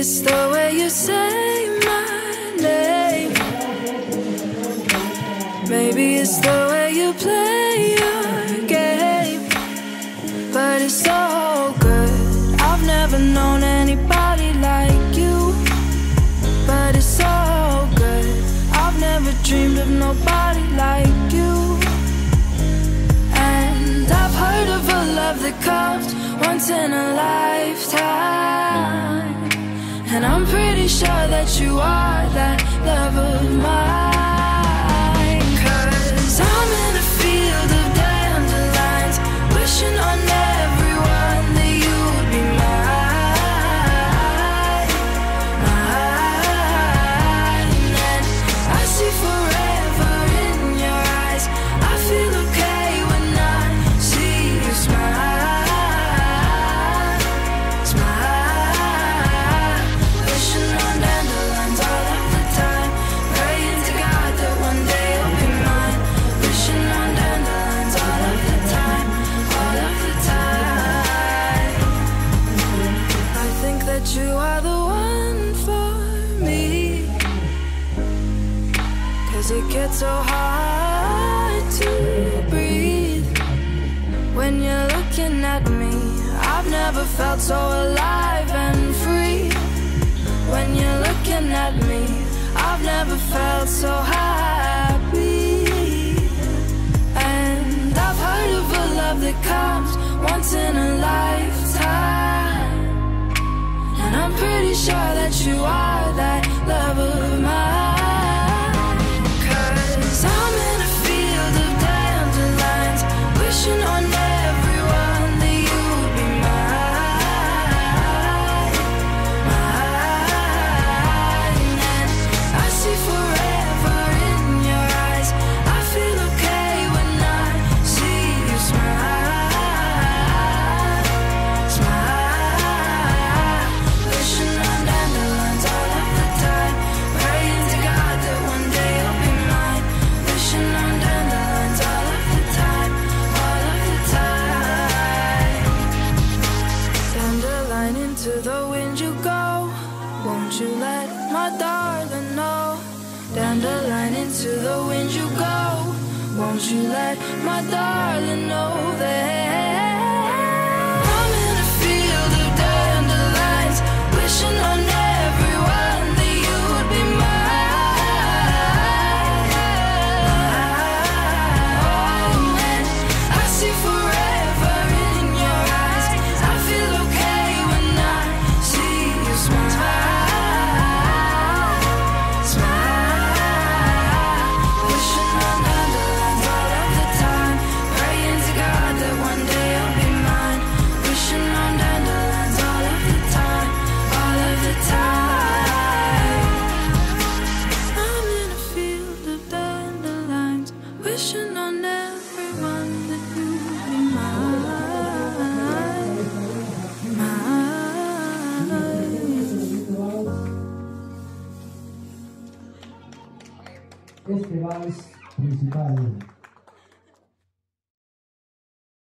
it's the way you say my name. Maybe it's the way you play your game. But it's so good. I've never known anybody like you. But it's so good. I've never dreamed of nobody like you. And I've heard of a love that comes once in a lifetime. And I'm pretty sure that you are that love of mine. 'Cause I'm in a field of dandelions, wishing on everyone that you would be mine, mine. And I see forever in your eyes. I feel okay when I see you smile, smile. Wishing on dandelions all of the time, praying to God that one day you'll be mine. Wishing on dandelions all of the time, all of the time. I think that you are the one for me, 'cause it gets so hard to breathe when you're looking at me. I've never felt so alive and free. When you're looking at me, I've never felt so happy. And I've heard of a love that comes once in a lifetime. And I'm pretty sure that you are that love of mine. 'Cause I'm in a field of dandelions, wishing on everyone that you would be mine, mine. And I see forever in your eyes. I feel okay when I see you smile, smile. Wishing on dandelions all of the time, praying to God that one day you'll be mine. Wishing on dandelions all of the time, all of the time. Dandelion, into the wind you go. Won't you let my darling know? Dandelion, into the wind you go. Won't you let my darling know that I'm in a field of dandelions, wishing on everyone that you would be mine. And I see forever in your eyes. I feel okay when I see you smile, smile. Wishing on dandelions all of the time, praying to God that one day you'll be mine. Wishing on dandelions all of the time, all of the time. I'm in a field of dandelions, wishing on everyone that you would be mine, mine. Este vals principal